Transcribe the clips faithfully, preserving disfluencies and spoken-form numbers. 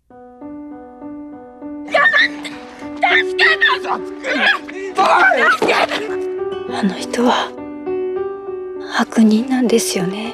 あの人は悪人なんですよね。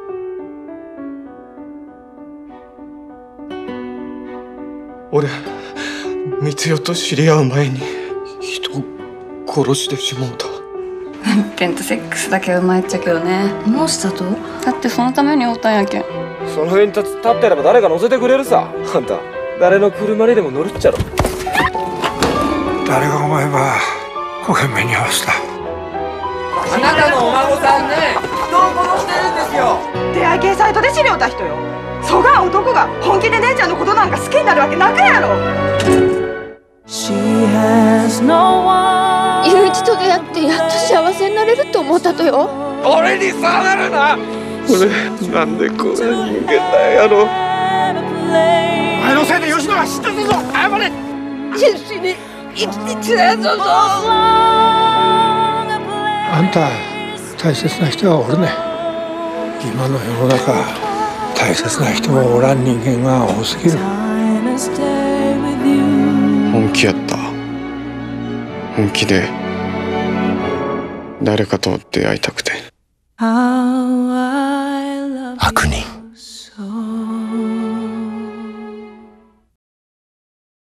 俺、光代と知り合う前に人を殺してしもうた。 ペンとセックスだけはうまいっちゃけどね。もうしたと？だってそのためにおったんやけん。 その上に立つ立ってれば誰か乗せてくれるさ。あんた誰の車にでも乗るっちゃろ。 誰が思えばご懸命に合わせた。 あなたのお孫さんね、人を殺してるんですよ。 出会い系サイトで知り合った人よ。そがん男が本気で姉ちゃんのことなんか好きになるわけなくやろ。 雄一と出会ってやっと幸せになれると思ったとよ。 俺にそうなるな。 俺、なんでこんな人間なんやろ。 お前のせいで吉野が死んだぞ。謝れ。 必死に生きてきたやつぞ。 あんた大切な人はおるね。今の世の中大切な人もおらん人間が多すぎる。 本気やった。本気で誰かと出会いたくて。 悪人。